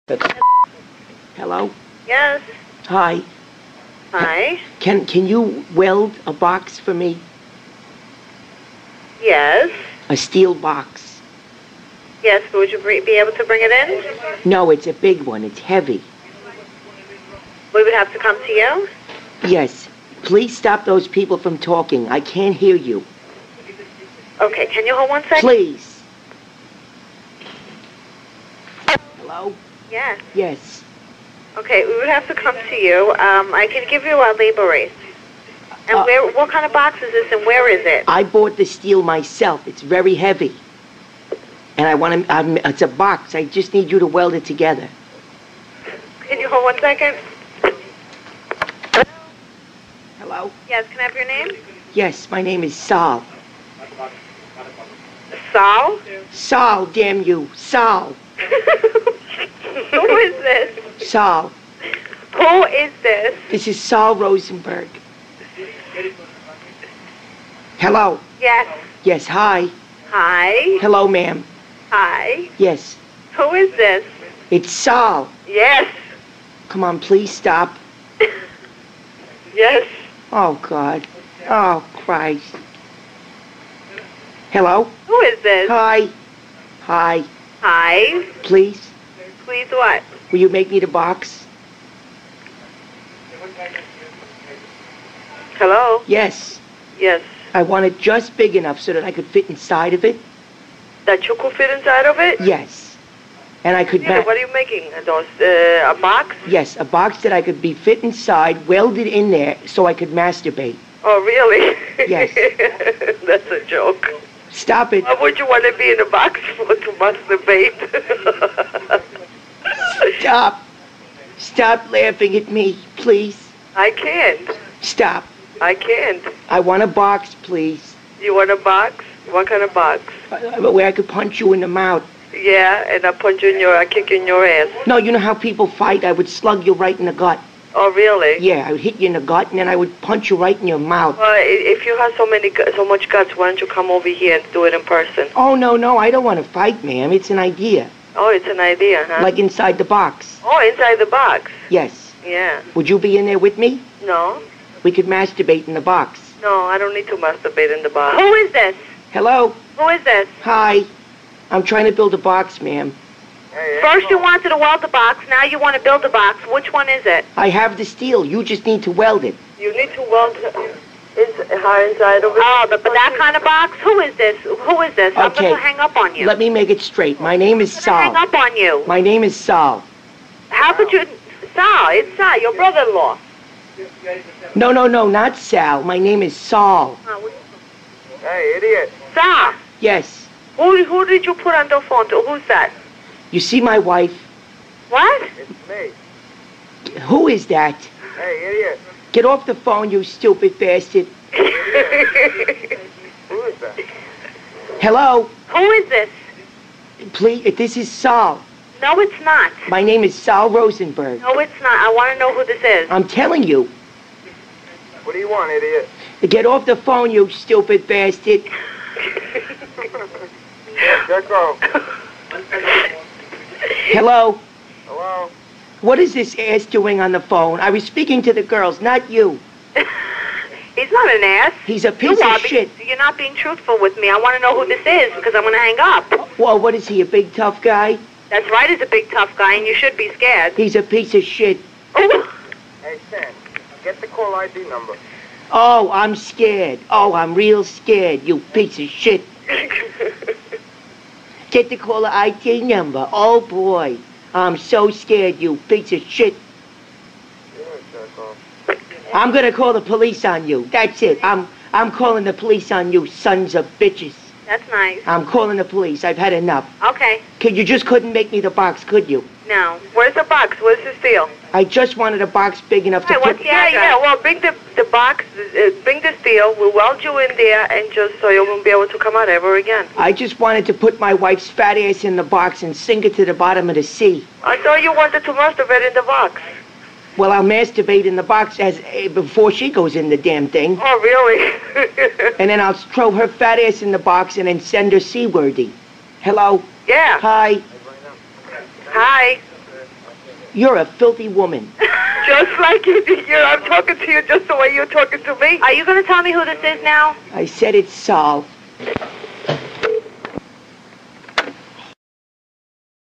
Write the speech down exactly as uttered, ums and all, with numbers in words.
Hello? Yes. Hi. Hi. Can can you weld a box for me? Yes. A steel box. Yes, but would you br- be able to bring it in? No, it's a big one. It's heavy. We would have to come to you? Yes. Please stop those people from talking. I can't hear you. Okay, can you hold one second? Please. Hello? Yes. Yes. Okay, we would have to come to you. Um, I can give you our labor rate. And Uh, where? What kind of box is this, and where is it? I bought the steel myself. It's very heavy. And I want to, um, it's a box. I just need you to weld it together. Can you hold one second? Hello? Yes, can I have your name? Yes, my name is Sal. Saul? Sal, damn you. Sal. Who is this? Sal. Who is this? This is Sal Rosenberg. Hello? Yes. Yes, hi. Hi. Hello, ma'am. Hi. Yes. Who is this? It's Sal. Yes. Come on, please stop. Yes. Oh, God. Oh, Christ. Hello? Who is this? Hi. Hi. Hi. Please? Please what? Will you make me the box? Hello? Yes. Yes. I want it just big enough so that I could fit inside of it. That you could fit inside of it? Yes. And I could... Yeah, ma- what are you making? Those, uh, a box? Yes, a box that I could be fit inside, welded in there so I could masturbate. Oh, really? Yes. That's a joke. Stop it. Why would you want to be in a box for to masturbate? Stop. Stop laughing at me, please. I can't. Stop. I can't. I want a box, please. You want a box? What kind of box? Uh, Where I could punch you in the mouth. Yeah, and I punch you in your, I kick you in your ass. No, you know how people fight? I would slug you right in the gut. Oh, really? Yeah, I would hit you in the gut, and then I would punch you right in your mouth. Well, i- if you have so many, gu- so much guts, why don't you come over here and do it in person? Oh, no, no, I don't want to fight, ma'am. It's an idea. Oh, it's an idea, huh? Like inside the box. Oh, inside the box. Yes. Yeah. Would you be in there with me? No. We could masturbate in the box. No, I don't need to masturbate in the box. Who is this? Hello? Who is this? Hi. I'm trying to build a box, ma'am. First you wanted to weld the box, now you want to build a box. Which one is it? I have the steel. You just need to weld it. You need to weld ins high inside of it. Oh, but, but that kind of box? Who is this? Who is this? I'm Okay. going to hang up on you. Let me make it straight. My name is I'm going to hang Sal. up on you. My name is Sal. How could you... Sal, it's Sal, your brother-in-law. No, no, no, not Sal. My name is Sal. Hey, idiot. Sal, Yes. who, who did you put on the phone to? Who's that? You see my wife? What? It's me. Who is that? Hey, idiot. Get off the phone, you stupid bastard. Who is that? Hello? Who is this? Please, this is Sal. No, it's not. My name is Sal Rosenberg. No, it's not. I want to know who this is. I'm telling you. What do you want, idiot? Get off the phone, you stupid bastard. Get go. Hello? Hello? What is this ass doing on the phone? I was speaking to the girls, not you. He's not an ass. He's a You piece are of be- shit. You're not being truthful with me. I want to know who this is because I'm going to hang up. Well, what is he, a big tough guy? That's right, he's a big tough guy, and you should be scared. He's a piece of shit. Oh, Hey, Stan, get the call I D number. Oh, I'm scared. Oh, I'm real scared, you piece of shit. Get the caller I D number. Oh, boy. I'm so scared, you piece of shit. You're a jerk off. I'm gonna call the police on you. That's it. I'm I'm calling the police on you, sons of bitches. that's nice. I'm calling the police. I've had enough. Okay, Could you just couldn't make me the box, could you? now, where's the box? Where's the steel? I just wanted a box big enough to Hey, put... what's yeah, yeah, well, bring the, the box, uh, bring the steel, we'll weld you in there, and just so you won't be able to come out ever again. I just wanted to put my wife's fat ass in the box and sink it to the bottom of the sea. I thought you wanted to masturbate in the box. Well, I'll masturbate in the box as uh, before she goes in the damn thing. Oh, really? And then I'll throw her fat ass in the box and then send her seaworthy. Hello? Yeah. Hi. Hi. You're a filthy woman. Just like you, you I'm talking to you just the way you're talking to me. Are you going to tell me who this is now? I said it's Saul.